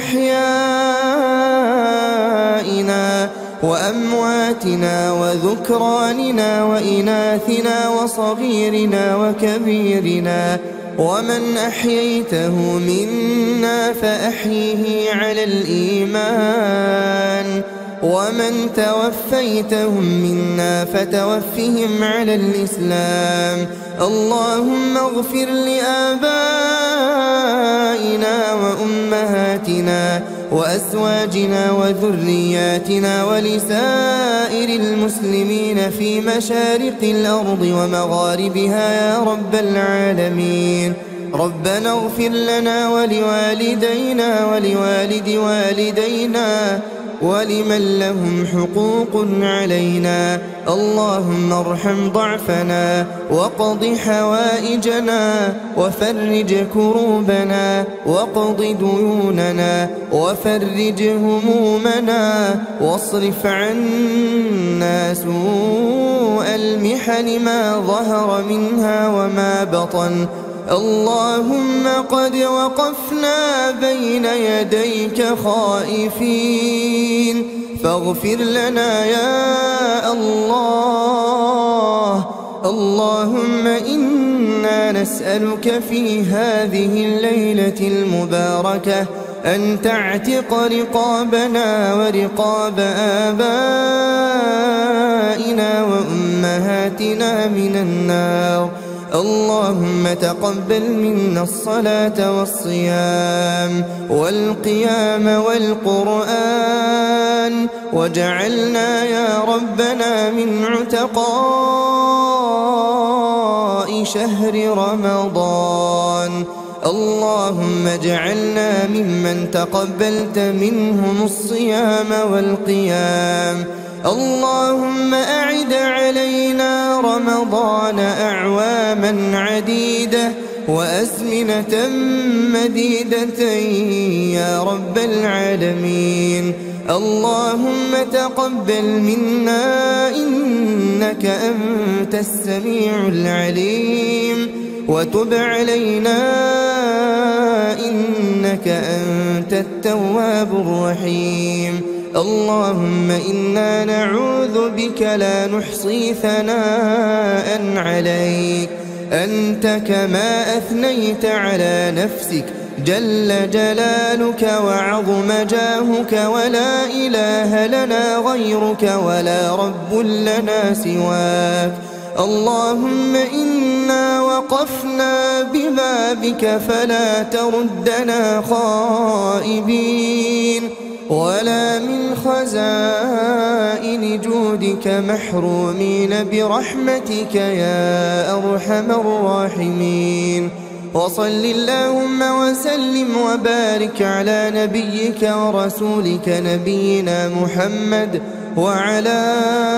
لأحيائنا وأمواتنا وذكراننا وإناثنا وصغيرنا وكبيرنا، ومن أحييته منا فأحيه على الإيمان، ومن توفيتهم منا فتوفهم على الإسلام. اللهم اغفر لآبائنا وأمهاتنا وأزواجنا وذرياتنا ولسائر المسلمين في مشارق الأرض ومغاربها يا رب العالمين. ربنا اغفر لنا ولوالدينا ولوالد والدينا ولمن لهم حقوق علينا. اللهم ارحم ضعفنا وقض حوائجنا وفرج كروبنا وقض ديوننا وفرج همومنا واصرف عنا سوء المحن ما ظهر منها وما بطن. اللهم قد وقفنا بين يديك خائفين فاغفر لنا يا الله. اللهم إنا نسألك في هذه الليلة المباركة أن تعتق رقابنا ورقاب آبائنا وأمهاتنا من النار. اللهم تقبل منا الصلاة والصيام والقيام والقرآن، واجعلنا يا ربنا من عتقاء شهر رمضان. اللهم اجعلنا ممن تقبلت منهم الصيام والقيام. اللهم أعد علينا رمضان أعواما عديدة وأزمنة مديدة يا رب العالمين. اللهم تقبل منا إنك أنت السميع العليم، وتب علينا إنك أنت التواب الرحيم. اللهم إنا نعوذ بك لا نحصي ثناء عليك، أنت كما أثنيت على نفسك جل جلالك وعظم جاهك، ولا إله لنا غيرك ولا رب لنا سواك. اللهم إنا وقفنا ببابك فلا تردنا خائبين، ولا من خزائن جودك محرومين برحمتك يا أرحم الراحمين. وصل اللهم وسلم وبارك على نبيك ورسولك نبينا محمد وعلى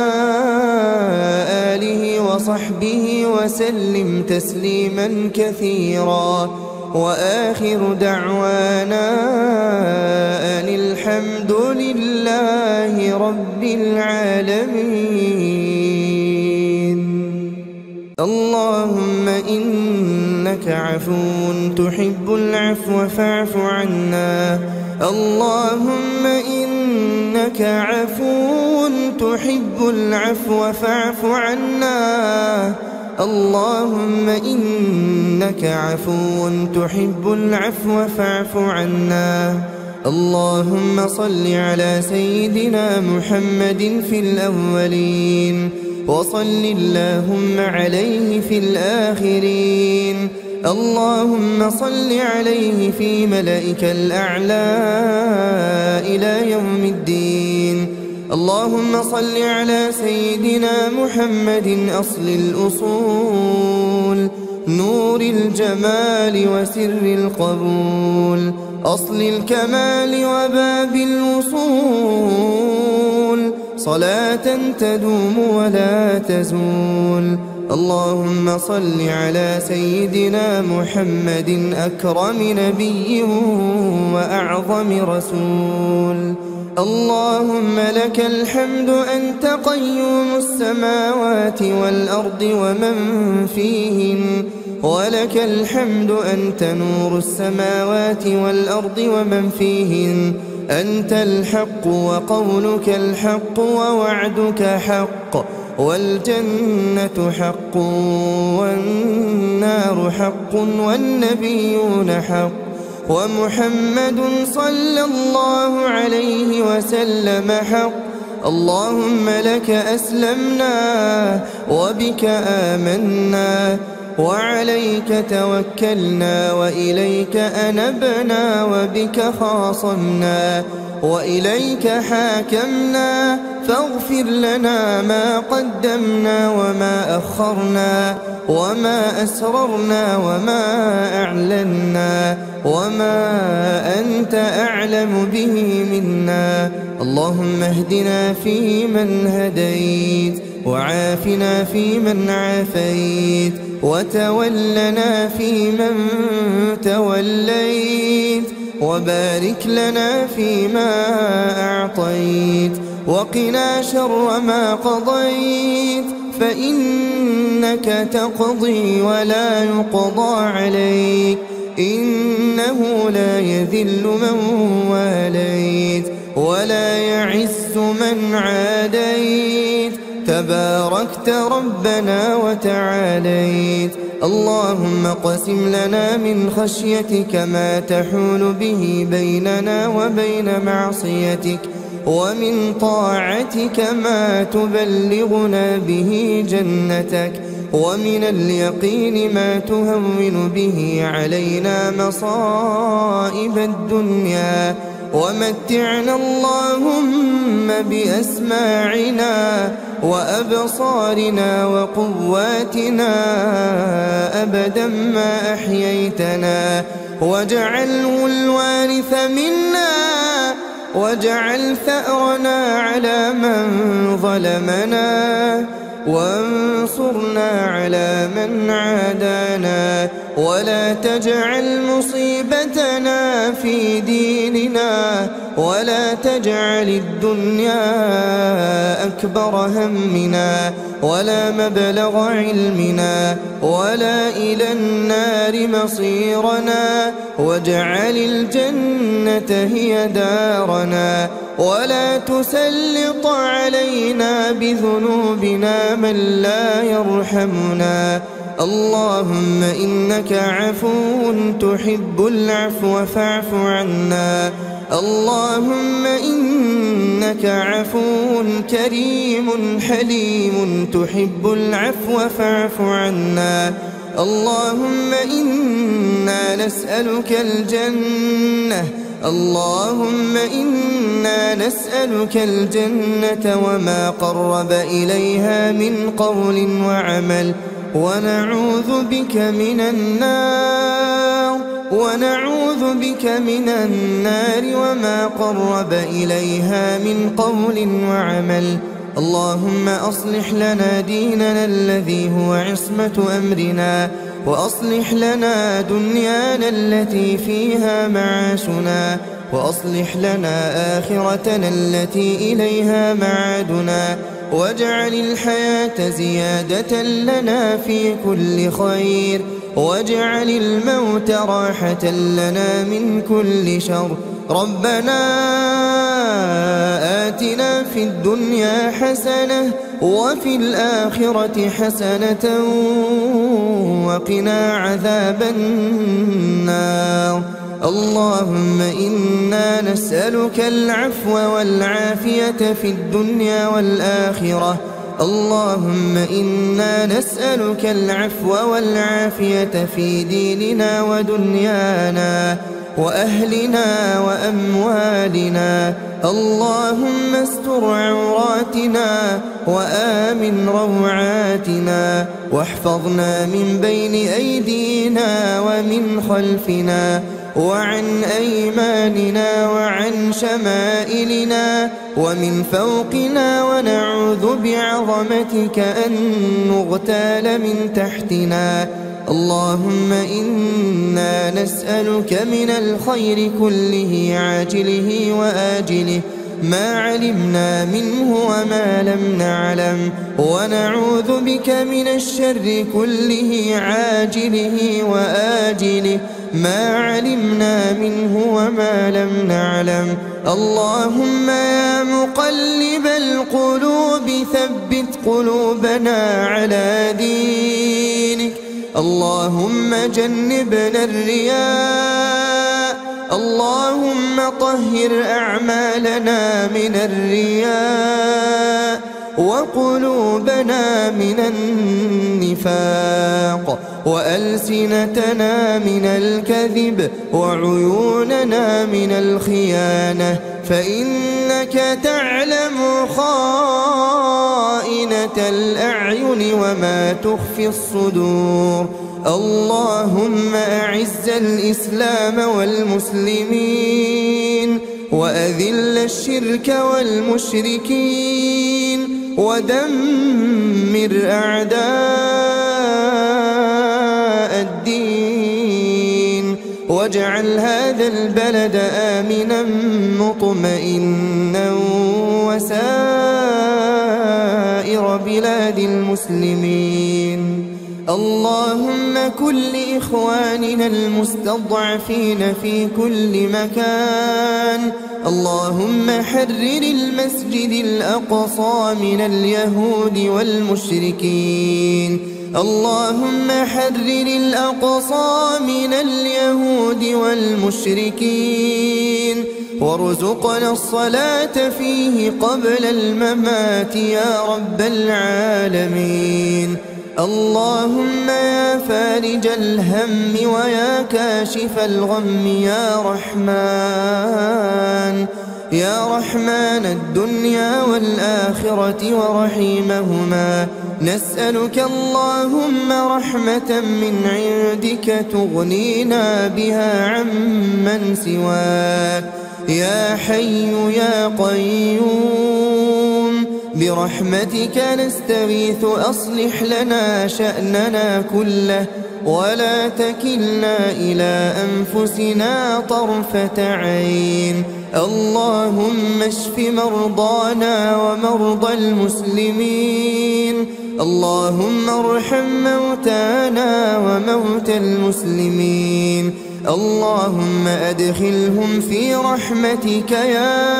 آله وصحبه وسلم تسليما كثيرا. وآخر دعوانا أن الحمد لله رب العالمين. اللهم إنك عفو تحب العفو فاعف عنا. اللهم إنك عفو تحب العفو فاعف عنا. اللهم إنك عفو تحب العفو فاعف عنا. اللهم صل على سيدنا محمد في الأولين وصل اللهم عليه في الآخرين. اللهم صل عليه في ملائك الأعلى إلى يوم الدين. اللهم صل على سيدنا محمد أصل الأصول نور الجمال وسر القبول أصل الكمال وباب الوصول صلاة تدوم ولا تزول. اللهم صل على سيدنا محمد أكرم نبي وأعظم رسول. اللهم لك الحمد أنت قيوم السماوات والأرض ومن فيهن. ولك الحمد أنت نور السماوات والأرض ومن فيهن. أنت الحق وقولك الحق ووعدك حق والجنة حق والنار حق والنبيون حق ومحمد صلى الله عليه وسلم حق. اللهم لك أسلمنا وبك آمنا وعليك توكلنا وإليك أنبنا وبك خاصمنا وإليك حاكمنا. فاغفر لنا ما قدمنا وما أخرنا وما أسررنا وما أعلنا وما أنت أعلم به منا. اللهم اهدنا فيمن هديت وعافنا فيمن عافيت وتولنا فيمن توليت وبارك لنا فيما أعطيت وقنا شر ما قضيت فإنك تقضي ولا يقضى عليك. إنه لا يذل من واليت ولا يعز من عاديت. تباركت ربنا وتعاليت. اللهم قسم لنا من خشيتك ما تحول به بيننا وبين معصيتك ومن طاعتك ما تبلغنا به جنتك ومن اليقين ما تهون به علينا مصائب الدنيا. ومتعنا اللهم بأسماعنا وأبصارنا وقواتنا أبدا ما أحييتنا واجعله الوارث منا واجعل ثأرنا على من ظلمنا وانصرنا على من عادانا ولا تجعل مصيبتنا في ديننا ولا تجعل الدنيا أكبر همنا ولا مبلغ علمنا ولا إلى النار مصيرنا واجعل الجنة هي دارنا ولا تسلط علينا بذنوبنا من لا يرحمنا. اللهم إنك عفو تحب العفو فاعف عنا. اللهم إنك عفو كريم حليم تحب العفو فاعف عنا. اللهم إنا نسألك الجنة اللهم إنا نسألك الجنة وما قرب إليها من قول وعمل، ونعوذ بك من النار ونعوذ بك من النار وما قرب إليها من قول وعمل. اللهم أصلح لنا ديننا الذي هو عصمة أمرنا، وأصلح لنا دنيانا التي فيها معاشنا، وأصلح لنا آخرتنا التي إليها معادنا، واجعل الحياة زيادة لنا في كل خير، واجعل الموت راحة لنا من كل شر. ربنا آتنا في الدنيا حسنة وفي الآخرة حسنة وقنا عذاب النار. اللهم إنا نسألك العفو والعافية في الدنيا والآخرة. اللهم إنا نسألك العفو والعافية في ديننا ودنيانا وأهلنا وأموالنا. اللهم استر عوراتنا وآمن روعاتنا، واحفظنا من بين أيدينا ومن خلفنا وعن أيماننا وعن شمائلنا ومن فوقنا، ونعوذ بعظمتك أن نغتال من تحتنا. اللهم إنا نسألك من الخير كله عاجله وآجله ما علمنا منه وما لم نعلم، ونعوذ بك من الشر كله عاجله وآجله ما علمنا منه وما لم نعلم. اللهم يا مقلب القلوب ثبت قلوبنا على دينك. اللهم جنبنا الرياء، اللهم طهر أعمالنا من الرياء، وقلوبنا من النفاق، وألسنتنا من الكذب، وعيوننا من الخيانة، فإنك تعلم خائنة الأعين وما تخفي الصدور. اللهم أعز الإسلام والمسلمين، وأذل الشرك والمشركين، ودمر أعداء الدين، واجعل هذا البلد آمنا مطمئنا وسائر بلاد المسلمين. اللهم كن لإخواننا المستضعفين في كل مكان. اللهم حرر المسجد الأقصى من اليهود والمشركين. اللهم حرر الأقصى من اليهود والمشركين، وارزقنا الصلاة فيه قبل الممات يا رب العالمين. اللهم يا فارج الهم ويا كاشف الغم يا رحمن، يا رحمن الدنيا والآخرة ورحيمهما، نسألك اللهم رحمة من عندك تغنينا بها عمن سواك. يا حي يا قيوم برحمتك نستغيث، أصلح لنا شأننا كله، ولا تكلنا إلى أنفسنا طرفة عين. اللهم اشف مرضانا ومرضى المسلمين. اللهم ارحم موتانا وموتى المسلمين. اللهم أدخلهم في رحمتك يا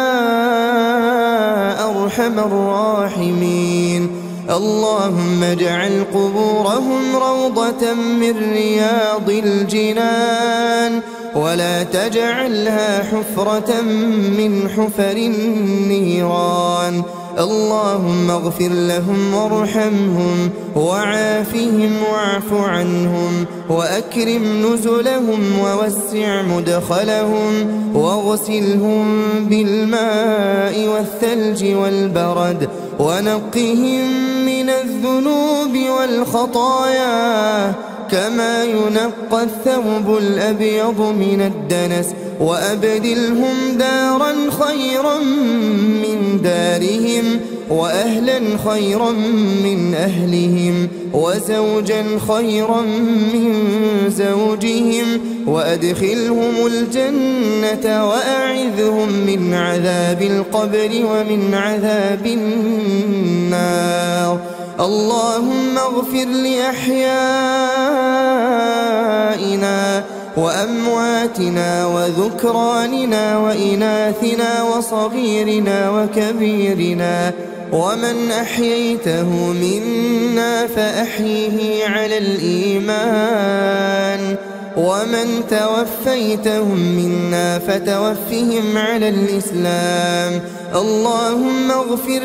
أرحم الراحمين. اللهم اجعل قبورهم روضة من رياض الجنان، ولا تجعلها حفرة من حفر النيران. اللهم اغفر لهم وارحمهم وعافهم واعف عنهم وأكرم نزلهم ووسع مدخلهم واغسلهم بالماء والثلج والبرد ونقهم من الذنوب والخطايا كما ينقى الثوب الأبيض من الدنس وأبدلهم دارا خيرا من دارهم وأهلا خيرا من أهلهم وزوجا خيرا من زوجهم وأدخلهم الجنة وأعذهم من عذاب القبر ومن عذاب النار. اللهم اغفر لأحيائنا وأمواتنا وذكراننا وإناثنا وصغيرنا وكبيرنا ومن أحييته منا فأحيه على الإيمان ومن توفيتهم منا فتوفهم على الإسلام. اللهم اغفر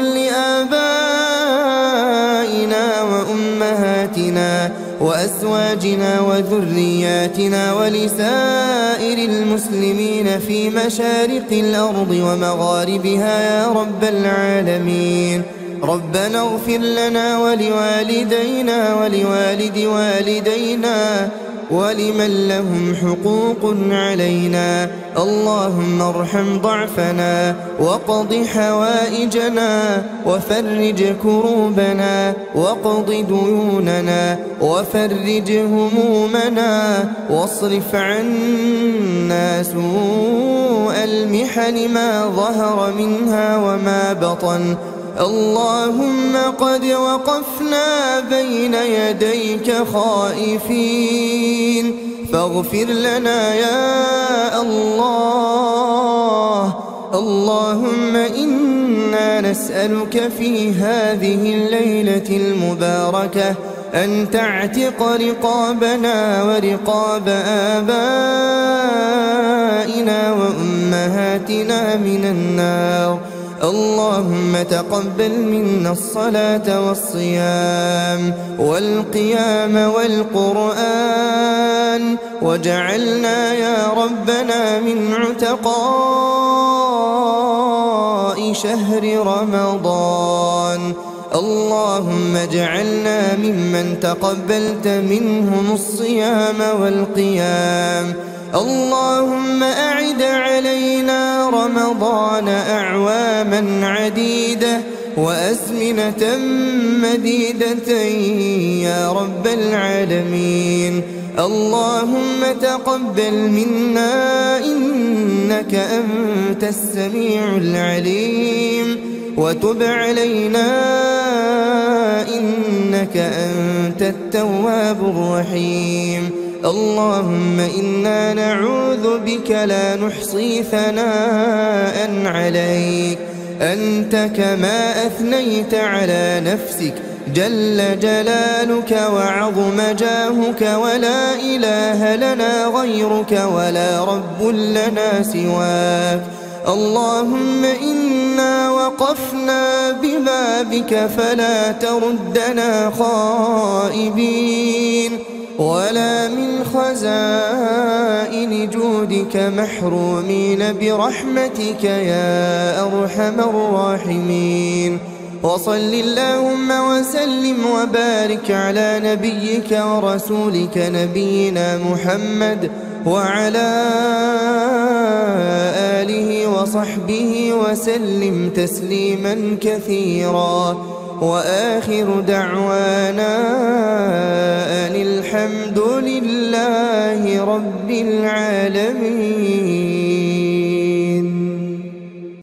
لآبائنا وأمهاتنا وأزواجنا وذرياتنا ولسائر المسلمين في مشارق الأرض ومغاربها يا رب العالمين. ربنا اغفر لنا ولوالدينا ولوالد والدينا ولمن لهم حقوق علينا. اللهم ارحم ضعفنا وقض حوائجنا وفرج كروبنا وقض ديوننا وفرج همومنا واصرف عنا سوء المحن ما ظهر منها وما بطن. اللهم قد وقفنا بين يديك خائفين فاغفر لنا يا الله. اللهم إنا نسألك في هذه الليلة المباركة أن تعتق رقابنا ورقاب آبائنا وأمهاتنا من النار. اللهم تقبل منا الصلاة والصيام والقيام والقرآن واجعلنا يا ربنا من عتقاء شهر رمضان. اللهم اجعلنا ممن تقبلت منهم الصيام والقيام. اللهم أعد علينا رمضان أعواما عديدة وأزمنة مديدة يا رب العالمين. اللهم تقبل منا إنك أنت السميع العليم وتب علينا إنك أنت التواب الرحيم. اللهم إنا نعوذ بك لا نحصي ثناء عليك أنت كما أثنيت على نفسك جل جلالك وعظم جاهك ولا إله لنا غيرك ولا رب لنا سواك. اللهم إنا وقفنا ببابك فلا تردنا خائبين ولا من خزائن جودك محرومين برحمتك يا أرحم الراحمين. وصل اللهم وسلم وبارك على نبيك ورسولك نبينا محمد وعلى آله وصحبه وسلم تسليما كثيرا. وآخر دعوانا أن الحمد لله رب العالمين.